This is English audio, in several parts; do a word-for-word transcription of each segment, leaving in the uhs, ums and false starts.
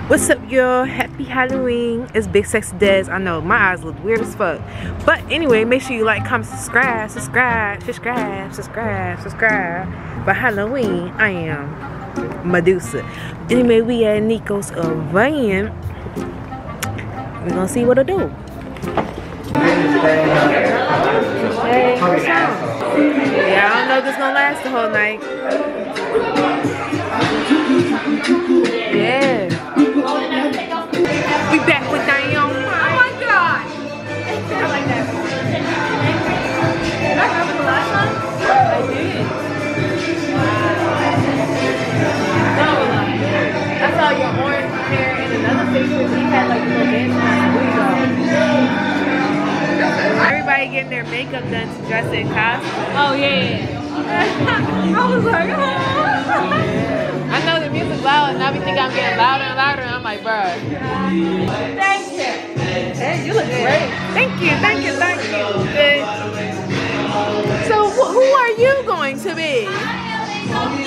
What's up, y'all? Happy Halloween. It's Big Sexy Des. I know my eyes look weird as fuck, but anyway, make sure you like, comment, subscribe, subscribe, subscribe, subscribe, subscribe. For Halloween, I am Medusa. Anyway, we at Nico's van. We're gonna see what it'll do. Hey, what's up? Yeah, I don't know if this gonna last the whole night. Yeah. We back with Diane. Oh my god. I like that. Did I have it the last time? I did. Wow. I saw your orange hair in another picture. You had like a little dance. Everybody getting their makeup done to dress in costume. Oh yeah. I was like, oh. I know the music's loud and I be thinking I'm getting louder and louder and I'm like, bro. Thank you. Hey, you look great. Thank you, thank you, thank you. Good. So wh who are you going to be? I'm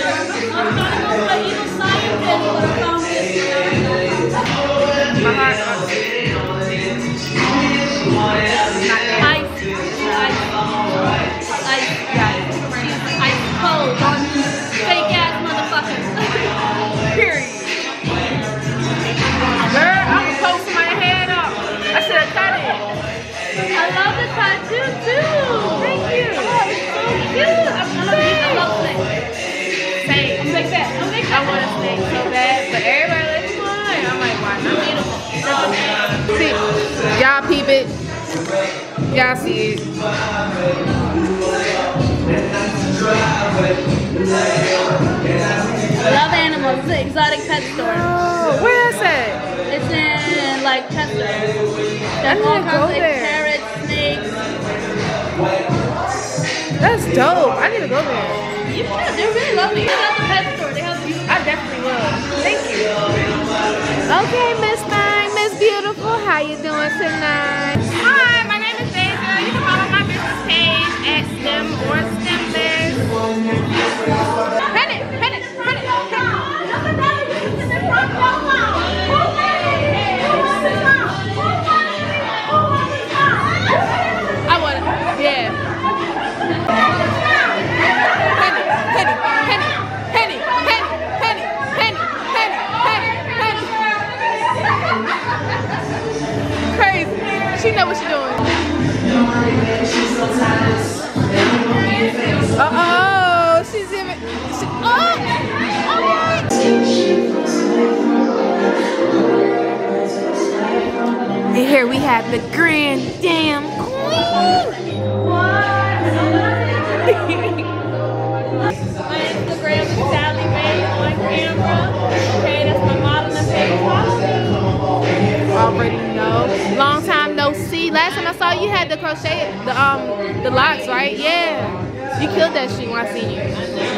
My heart. Y'all peep it. Y'all see it. Love Animals. It's an exotic pet store. Oh, where is it? It's in like pet store. There's all kinds of like, parrots, snakes. That's dope. I need to go there. You should. They're really lovely. It's at the pet store. They have beautiful. I definitely will. Thank you. Okay, Miss Fine, Miss Beautiful, how you doing tonight? Hi, my name is Deja. You can follow my business page at STEM or STEMless. Pen it, pen it, pen it, I want it. Yeah. Penny, penny, penny, penny, penny, penny, penny, penny, penny, penny. Crazy. She know what she's doing. Uh oh, she's even. She, oh, oh. And here we have the Grand Dam Queen. My Instagram is Sally Mae on camera. Okay, that's my modeling page. Follow me. Already know. Long time no see. Last time I saw you had the crochet, the um, the locks, right? Yeah. You killed that shit when I seen you.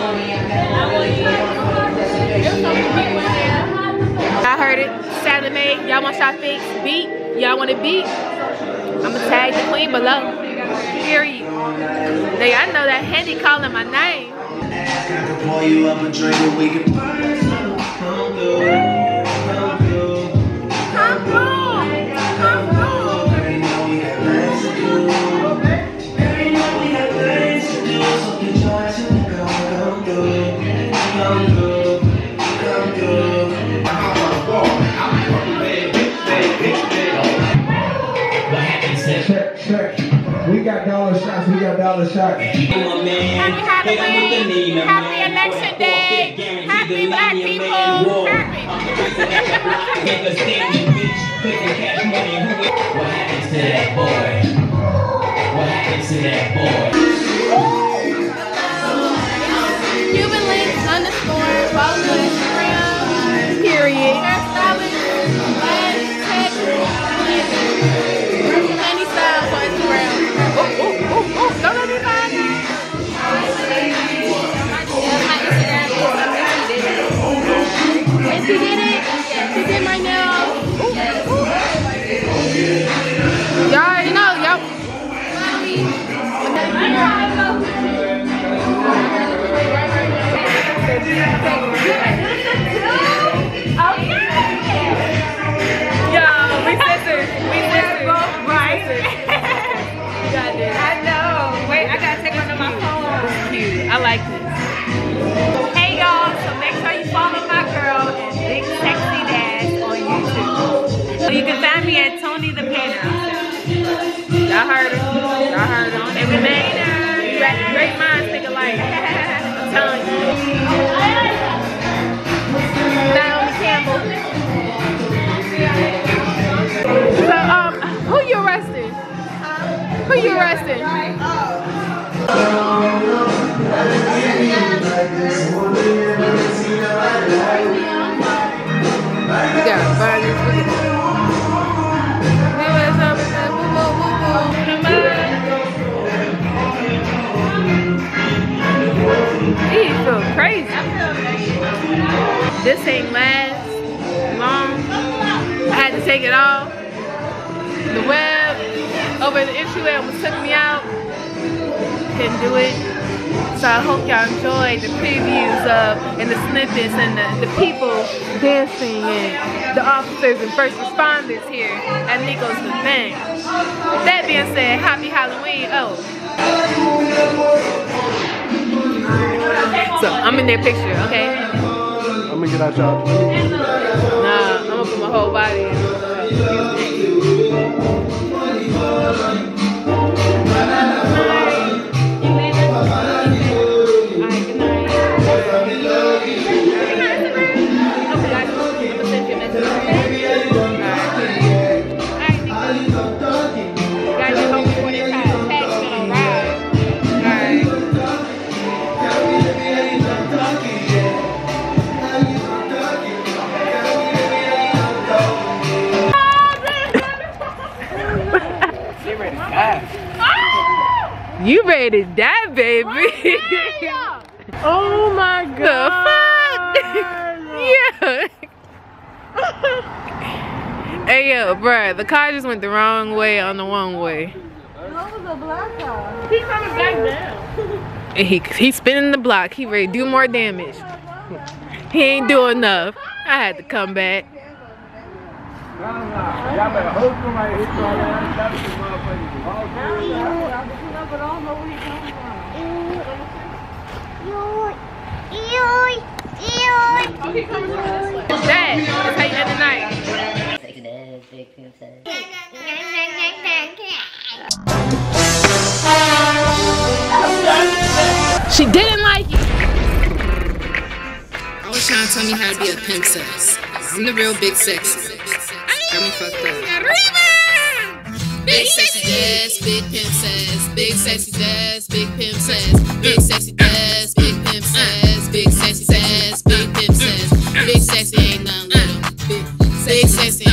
I heard it. Sally Mae. Y'all want y'all fix beat? Y'all want a beat? I'ma tag the queen below. Period. They, I know that Handy calling my name. I can pour you up a drink and we can burn. Come through, come through, come through, come through. Every know we got plans to do. Every know we got plans to do. So get your ass in the car, come through, come through, come through. I'm on the wall. I'm on the bed, bitch, bitch, bitch. What happens then? Check, check. We got dollar shots, we got dollar shots. Happy Halloween, happy election day, happy black people, happy. What happens to that boy? What happens to that boy? Cuban links underscore, follow me on Instagram, period. Hairstylist, last text, any styles on Instagram. Oh, oh, oh, oh, don't let me find it. My Instagram is Missy did it. Missy did it. She did my nails. Y'all already know, y'all. Follow me. This ain't last long. I had to take it off. The web over the entryway almost took me out. Couldn't do it. So I hope y'all enjoyed the previews of and the snippets and the, the people dancing and the officers and first responders here at Nico's event. With that being said, happy Halloween. Oh. So I'm in their picture, okay? I'm gonna get out y'all. Nah, I'm gonna put my whole body in. You ready to die, baby? Oh my god. The fuck? Yeah. Hey yo, bruh, the car just went the wrong way on the one way. That was a black car. He coming back down. And he he's spinning the block. He ready to do more damage. He ain't doing enough. I had to come back. Y'all better hope somebody hit y'all ass. That's the motherfucking But I don't know where he's coming from. Oh, he coming from this way. That is how you end the night. She didn't like it. I was trying to tell me how to be a princess. I'm the real big sexy. Got me fucked up. Big sexy dress, big pimp says. Big sexy dress, big pimp says. Big sexy dress, big pimp says. Big sexy says, big pimp says. Big sexy ain't nothing little. Big sexy